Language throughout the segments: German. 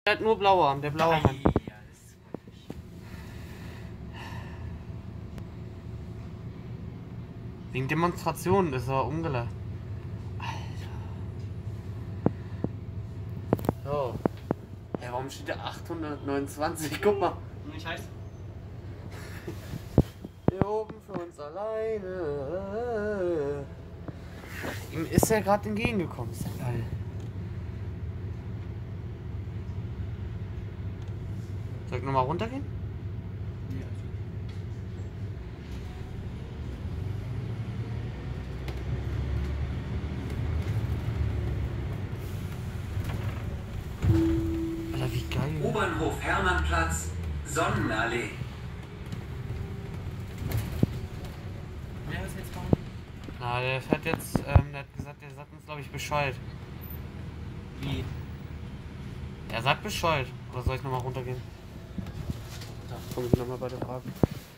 Der hat nur blaue Arm, der blaue Mann. Wegen Demonstrationen ist er umgelacht. Alter. So. Ja, warum steht da 829? Guck mal. Nicht heiß? Hier oben für uns alleine. Ihm ist er gerade entgegengekommen. Ist ja geil. Soll ich nochmal runtergehen? Alter, wie geil. U-Bahnhof Hermannplatz, Sonnenallee. Wer ist jetzt fahren? Na, der hat jetzt, der hat gesagt, der sagt uns, glaube ich, Bescheid. Wie? Er sagt Bescheid. Oder soll ich nochmal runtergehen? Da komme ich nochmal bei der Frage.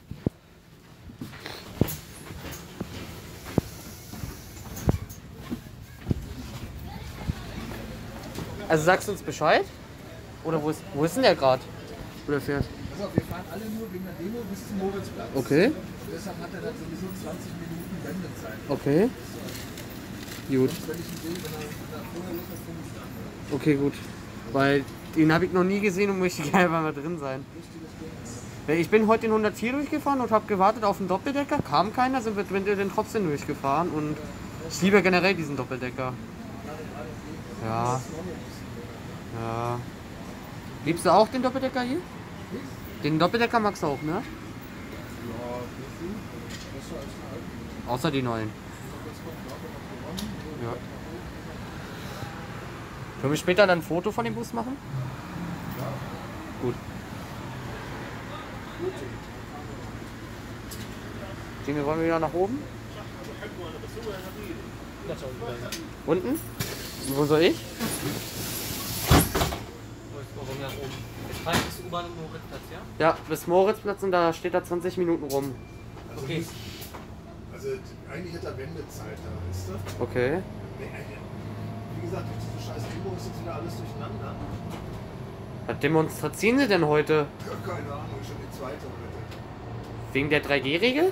Also sagst du uns Bescheid? Oder wo ist denn der gerade? Wo der fährt? Pass auf, wir fahren alle nur wegen der Demo bis zum Moritzplatz. Okay. Deshalb hat er dann sowieso 20 Minuten Wendezeit. Okay. Gut. Sonst, wenn ich ihn sehe, wenn er vorher Lust hat, finde ich es an. Okay, gut. Weil den habe ich noch nie gesehen und möchte gerne mal drin sein. Ich bin heute den 104 durchgefahren und habe gewartet auf den Doppeldecker. Kam keiner, sind wir den trotzdem durchgefahren. Und ich liebe generell diesen Doppeldecker. Ja. Ja. Liebst du auch den Doppeldecker hier? Den Doppeldecker magst du auch, ne? Ja, besser als den alten. Außer die neuen. Ja. Können wir später dann ein Foto von dem Bus machen? Ja. Gut. Jimmy, wollen wir wieder nach oben? Unten? Wo soll ich? Warum nach oben? Jetzt fahren bis U-Bahn und Moritzplatz, ja? Ja, bis Moritzplatz und da steht da 20 Minuten rum. Also Okay. Also eigentlich hat er Wendezeit da, weißt du? Okay. Nee, wie gesagt, durch diese scheiß Demo ist jetzt wieder alles durcheinander. Was demonstrieren Sie denn heute? Ja, keine Ahnung, schon die zweite heute. Wegen der 3G-Regel?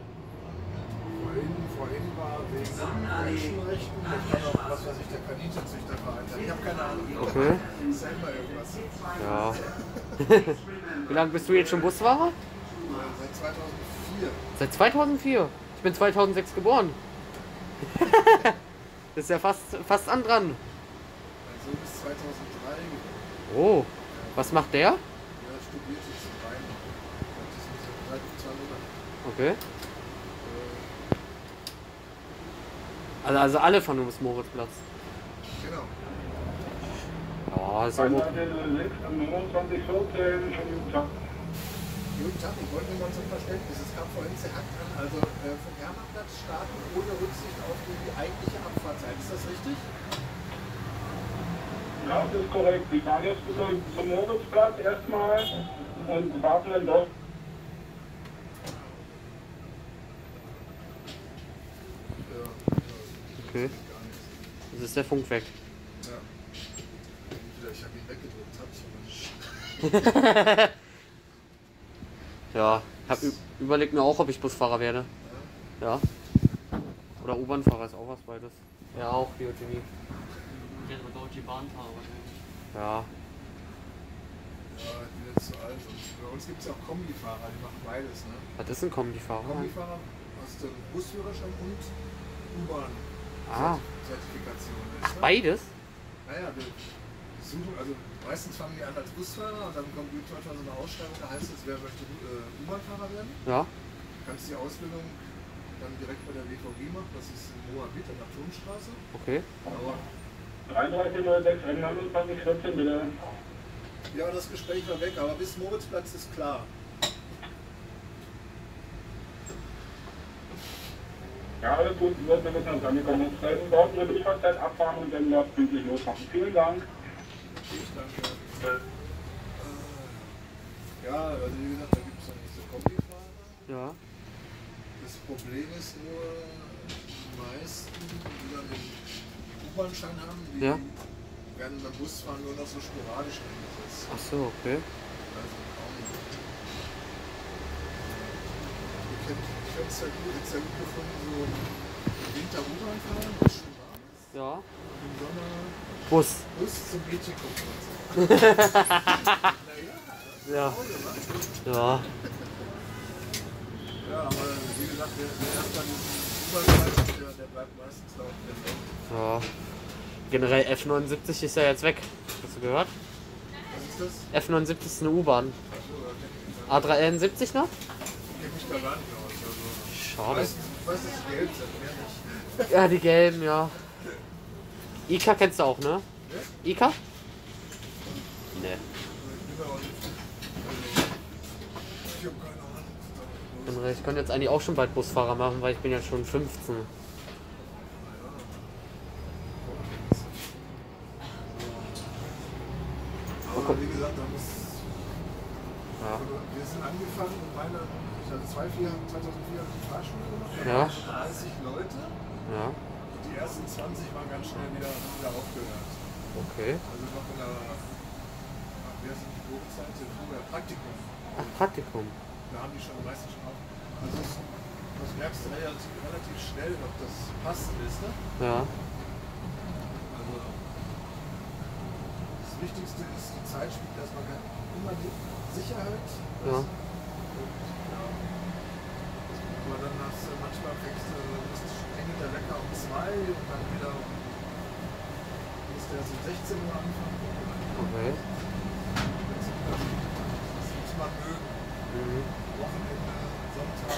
Vorhin war wegen Menschenrechten, dann kann auch, was weiß ich, der Kaninchenzüchterverein sein. Ich habe keine Ahnung. Okay. Selber irgendwas. Ja. Wie lange bist du jetzt schon Busfahrer? Seit 2004. Seit 2004. Ich bin 2006 geboren. Das ist ja fast an dran. Mein Sohn ist 2003 geboren. Oh. Was macht der? Er studiert jetzt in Bayern. Das ist seit 2 Monaten. Okay. Also alle von uns Moritzplatz. Genau. Ja, ist auch Am okay. 2914, schönen Tag. Guten Tag, ich wollte nur mal zum Verständnis. Es kam vorhin sehr an, also vom Hermannplatz starten ohne Rücksicht auf die eigentliche Abfahrtzeit. Ist das richtig? Ja, das ist korrekt. Sie fahren jetzt bitte zum Moritzplatz erstmal und warten dann dort. Ja. Okay. Das ist der Funk weg. Ja. Entweder ich habe ihn weggedrückt, habe ich aber nicht. Ja, hab überlegt mir auch, ob ich Busfahrer werde. Ja. Oder U-Bahn-Fahrer ist auch was beides. Ja, auch Biochemie. Ich hätte aber Deutsche Bahnfahrer wahrscheinlich. Ja. Ja, ich bin jetzt zu alt. Und bei uns gibt es ja auch Kombifahrer, die machen beides. Ne? Was ist ein Kombifahrer? Kombifahrer hast du Busführerschein und U-Bahn-Zertifikation. Beides? Naja, wir suchen, also meistens fangen die an als Busfahrer und dann kommt manchmal so eine Ausschreibung, da heißt es, wer möchte U-Bahn-Fahrer werden. Ja. Du kannst die Ausbildung dann direkt bei der WVG machen, das ist in Moabit an der Turmstraße. Okay. Aber 3306, 2914, bitte. ja, das Gespräch war weg, aber bis Moritzplatz ist klar. Ja, alles gut, Sie wird damit dann angekommen. Jetzt sollten dort Ihre Durchfahrzeit abfahren und dann dort pünktlich losmachen. Vielen Dank. Ich danke. Ja, also wie gesagt, da gibt es dann diese Kombifahrer. Ja. Das Problem ist nur, die meisten, die dann den U-Bahn-Schein haben, die Ja. werden beim Busfahren nur noch so sporadisch eingesetzt. Ach so, okay. Also kaum noch. Ich hätte es ja gut gefunden, so im Winter U-Bahn fahren, was schon warm ist. Ja. Und im Sommer Bus. Bus zum Mädchen gucken. Ja. Ja. Ja, aber wie gesagt, der erstmal diesen U-Bahn der bleibt meistens da unten. Ja. Generell F79 ist ja jetzt weg. Hast du gehört? Was ist das? F79 ist eine U-Bahn. A371 noch? Ich kenne mich da gar nicht aus. Also, Schade. ich weiß, dass die gelb sind, mehr nicht. Ja, die gelben, ja. Ika kennst du auch, ne? Ika? Ne. Ich habe keine Ahnung. Ich könnte jetzt eigentlich auch schon bald Busfahrer machen, weil ich bin ja schon 15. Aber wie gesagt, da muss. Ja. Wir sind angefangen und ich hatte 2004 die Fahrschule gemacht. Ja. 30 Leute. Ja. Die ersten 20 waren ganz schnell wieder aufgehört. Okay. Also noch in der. Wir sind die Probezeit, früher Praktikum. Ach, Praktikum. Da haben die schon meistens schon auf. Also das merkst du relativ schnell, ob das passt, ist, ne? Ja. Also das Wichtigste ist, die Zeit spielt erstmal immer die Sicherheit. Ja. Und, ja. Aber dann hast du manchmal engelt der Wecker um 2 und dann wieder muss der erst um 16 Uhr anfangen. Okay. Das muss man mögen. Mhm. Wochenende, Sonntag,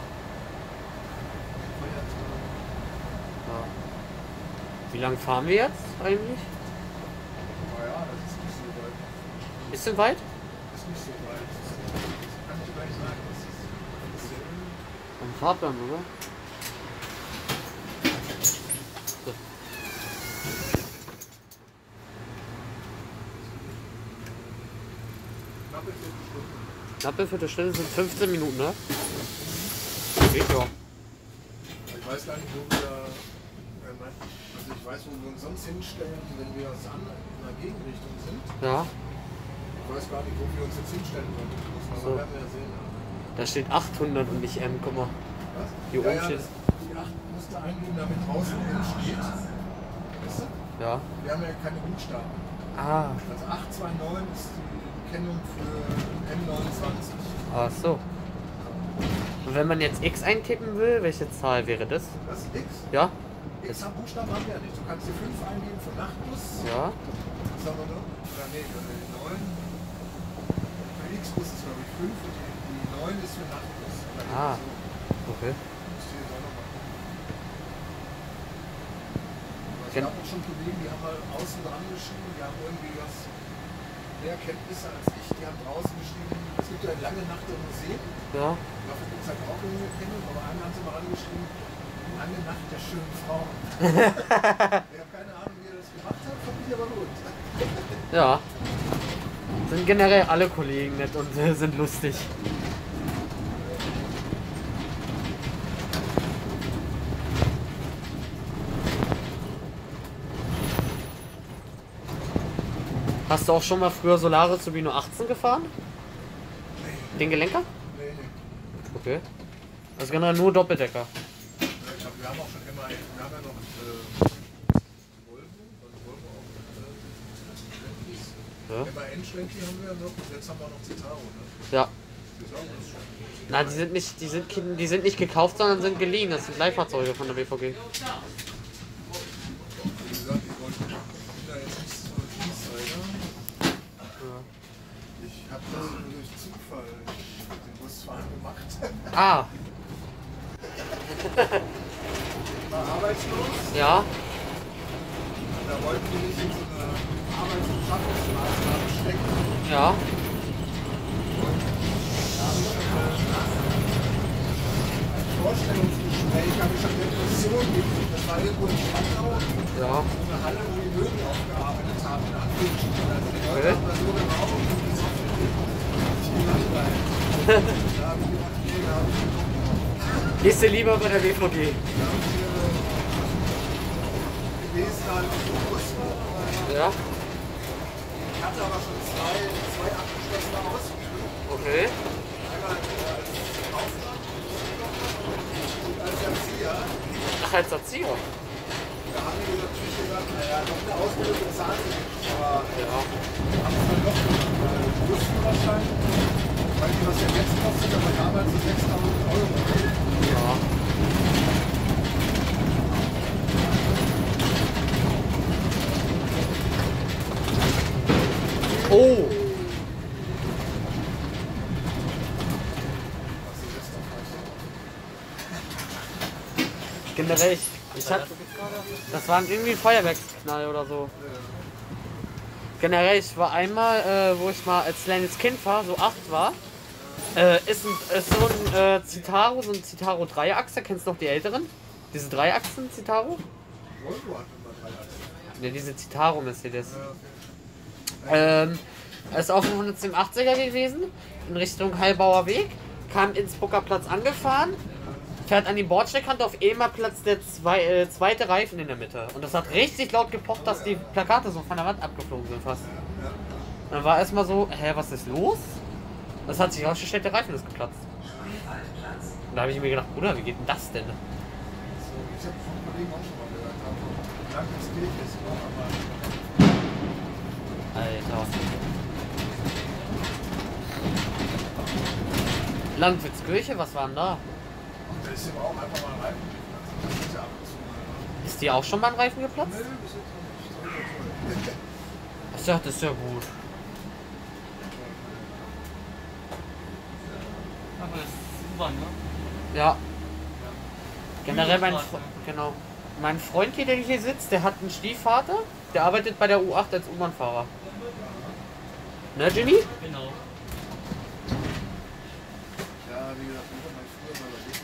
Feiertag. Ja. Wie lange fahren wir jetzt eigentlich? Naja, das ist nicht so weit. Bisschen weit? Ist nicht so weit. Das kann ich gleich sagen. Das ist ein bisschen. Am Fahrplan, oder? So. Knappe Viertelstunde. Knappe Viertelstunde sind 15 Minuten, ne? Geht ja. Ich weiß gar nicht, wo wir. Also ich weiß, wo wir uns sonst hinstellen, wenn wir aus einer Gegenrichtung sind. Ja. Ich weiß gar nicht, wo wir uns jetzt hinstellen wollen. Das muss So. man werden wir ja sehen. Da steht 800 und nicht M, guck mal. Was? Hier oben steht. Die 8 musst du eingeben, damit draußen M steht. Weißt du? Ja. Wir haben ja keine Buchstaben. Ah. Also 829 ist die Kennung für M29. Ach so. Und wenn man jetzt X eintippen will, welche Zahl wäre das? Das ist X. Ja? X am Buchstaben haben wir ja nicht. Du kannst die 5 eingeben für Nachtbus. Ja. Was haben wir noch? Oder nee, 9. Für X-Bus ist glaube ich 5 und die 9 ist für Nachtbus. Oder Ah. so. Okay. Müsst ihr jetzt auch noch mal gucken. Aber es Ken- gab auch schon Kollegen, die haben mal außen dran geschrieben, die haben irgendwie was mehr Kenntnisse als ich. Die haben draußen geschrieben, es gibt ja eine lange Nacht im Museum. Ja. Dafür gibt es halt auch eine Kennung, aber einmal haben sie mal angeschrieben, lange Nacht der schönen Frauen. Ich habe keine Ahnung, wie er das gemacht hat, fand ich aber gut. Ja. Sind generell alle Kollegen nett und sind lustig. Hast du auch schon mal früher Solaris Subino 18 gefahren? Den Gelenker? Nee. Okay. Also generell nur Doppeldecker. Ich glaube, wir haben auch schon immer, wir haben ja noch Volvo auch Schwenkies. Ja. Immer N-Schwenki haben wir noch und jetzt haben wir noch Citaro. Ne? Ja. Die sagen das schon. Na, die sind nicht gekauft, sondern sind geliehen. Das sind Leihfahrzeuge von der BVG. Wie gesagt, die wollten da jetzt nicht so Insider. Ich habe das nur durch Zufall den Busfahren gemacht. Ah, Ich war arbeitslos. ja. Da wollten die mich in so eine Arbeits- und Schaffungsmaßnahme stecken. Ja. Da habe ich ein Vorstellungsgespräch, habe ich schon Depression gekriegt. Das war irgendwo in Spandau, Ja. eine Halle, wo die Möbel aufgearbeitet haben, in Anführungsstrichen. Also die Leute Okay. haben das so genau und ich bin nicht rein. Da habe ich gedacht, nee, da habe ich geguckt. Gehst du lieber bei der BVG? Da habe ich gelesen, da im Bus war, aber Ja. hatte aber schon zwei abgeschlossene Ausbildungen. Okay. Einmal als Kaufmann und als Erzieher. Ach, als Erzieher. Da haben die natürlich gesagt, naja, noch eine Ausbildung bezahlen sie nicht. Aber Ja. haben es dann doch gemacht, weil die wussten wahrscheinlich, weil die was ja jetzt kostet, aber damals so 6.000 Euro. Ja. Oh! Generell, ich hab, das war irgendwie ein Feuerwerksknall oder so. Generell, ich war einmal, wo ich mal als kleines Kind war, so 8 war, ist so ein Citaro, so ein Citaro Dreiachser, kennst du noch die älteren? Diese Dreiachsen Citaro? Volvo hat immer 3 Achsen. Ne, diese Citaro Mercedes. Ist auf dem 187er gewesen, in Richtung Heilbauer Weg, kam Innsbrucker Platz angefahren, fährt an die Bordsteinkante, auf einmal Platz der zweite Reifen in der Mitte. Und das hat richtig laut gepocht, dass die Plakate so von der Wand abgeflogen sind fast. Und dann war erstmal so, hä, was ist los? Das hat sich herausgestellt, der Reifen ist geplatzt. Und da habe ich mir gedacht, Bruder, wie geht denn das denn? So, ich habe von Kollegen auch schon mal gehört, aber Landeskirche ist auch einmal. Alter. Landwitzkirche, was war denn da? Da ist aber auch einfach mal Reifen geplatzt. Das ist ja ab und zu mal. Ist die auch schon beim Reifen geplatzt? Nö, bis jetzt noch nicht. Toll. Ach ja, das ist ja gut. Aber das ist U-Bahn, ne? Ja. Generell U-Bahn-Straße. genau. Mein Freund hier, der hier sitzt, der hat einen Stiefvater, der arbeitet bei der U8 als U-Bahn-Fahrer. Ne, Jimmy? Genau. Ja, wie gesagt, wir haben früher mal überlegt,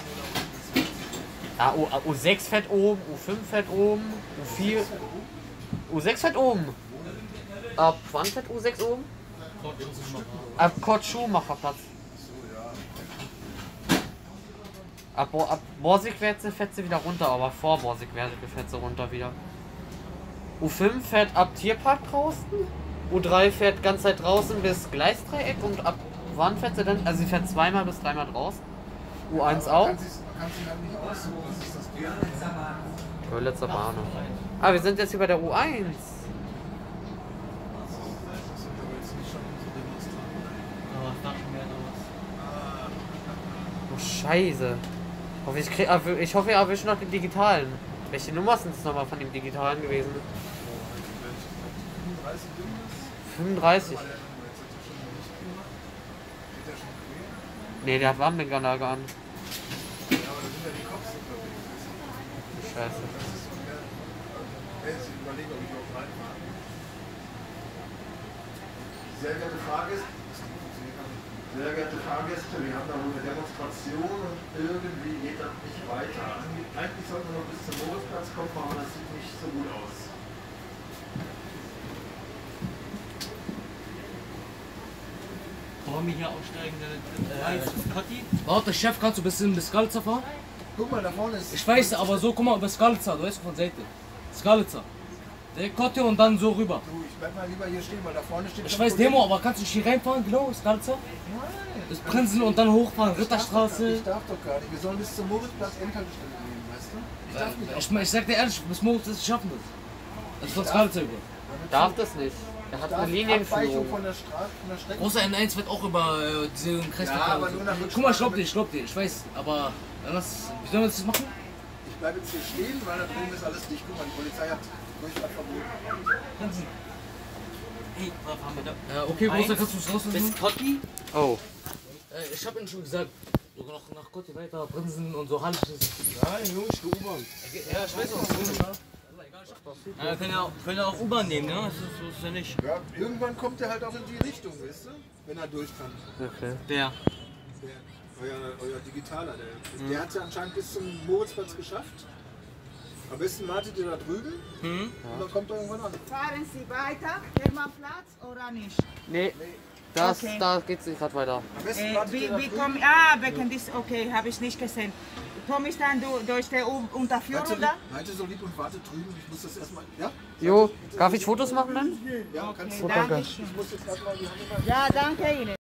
aber immer nur da unten. Ja, U6 fährt oben, U5 fährt oben, U4. U6 fährt oben. Ab wann fährt U6 oben? Ab Kurt Schumacher-Platz. Ab Borsig fährt sie wieder runter, aber vor Borsig fährt sie runter wieder. U5 fährt ab Tierpark draußen. U3 fährt ganz Zeit draußen bis Gleisdreieck und ab wann fährt sie dann? Also sie fährt 2-mal bis 3-mal draußen. U1 auch. Man kann sie dann nicht aussuchen, was ist das Geld? Görlitzer Bahnhof. Ah, wir sind jetzt hier bei der U1. Das sind aber jetzt nicht schon so Demonstranten. Aber es darf schon mehr los. Oh Scheiße. Ich hoffe, wir erwischen noch den digitalen. Welche Nummer sind es nochmal von dem digitalen gewesen? 35 Bündnis? 35. Aber der jetzt hat er schon nicht gemacht. Geht der schon quer? Ne, der hat Warnblinkanlage an. Ja, aber da sind ja die Cops unterwegs. Scheiße. Das ist so mehr. Ich überlege, ob ich überhaupt reinfahre. Sehr geehrte Fahrgäste, wir haben da wohl eine Demonstration und irgendwie geht das nicht weiter. Eigentlich sollten wir noch bis zum Moritzplatz kommen, aber das sieht nicht so gut aus. Wollen wir hier aussteigen? Scotty? Warte, Chef, kannst du ein bisschen bis Skalica fahren? Guck mal, da vorne ist. Ich weiß, aber so, guck mal, über Skalica, du weißt von Seite. Skalica. Der Kotte und dann so rüber. Du, ich bleib mal lieber hier stehen, weil da vorne steht. Ich schon weiß, Kollege. Demo, aber kannst du nicht hier reinfahren, genau, Skalica? Nein. Das Prinzen und dann hochfahren, Ich darf Ritterstraße. doch gar nicht. Wir sollen bis zum Moritzplatz Endhaltestelle nehmen, weißt du? Ich darf nicht. Ich sag dir ehrlich, bis morgens ist es schaffen das. Also von Skalica über. Darf das nicht. Er hat eine Abweichung Linienführung. von der Straße, von der Strecke. Großer N1 wird auch über diese Kreisverkehr. Ja, aber und so. nur nach Guck mal, ich glaub dir, ich weiß, aber wie sollen wir das machen? Ich bleibe jetzt hier stehen, weil da drüben ist alles dicht. Guck mal, die Polizei hat Durchfahrtverbot. Prinzen. Hey, was haben wir da? Okay, Großer, kannst du es rauslassen? Bis Scotty? Oh. Ich hab Ihnen schon gesagt, sogar noch nach Kotte weiter, Prinzen und so Hallig. Nein, Junge, ich gehe U-Bahn. Ja, ich weiß auch. Ja, können ja auch U-Bahn nehmen, ne? So ist ja nicht. Ja, irgendwann kommt er halt auch in die Richtung, weißt du? Wenn er durch kann. Okay. Wer? Euer Digitaler, der hat es ja anscheinend bis zum Moritzplatz geschafft. Am besten wartet ihr da drüben und dann kommt er irgendwann an. Fahren Sie weiter, Hermannplatz oder nicht? Nee, Okay. da geht's nicht gerade weiter. Am besten wartet ihr da Wie drüben. komme wegen des, okay, habe ich nicht gesehen. Komme ich dann durch die Unterführung da? Seid ihr so lieb und wartet drüben, ich muss das erstmal. Ja? Jo, darf ich Fotos machen dann? Ja, kannst du. Oh, danke. Dankeschön. Ja, danke Ihnen.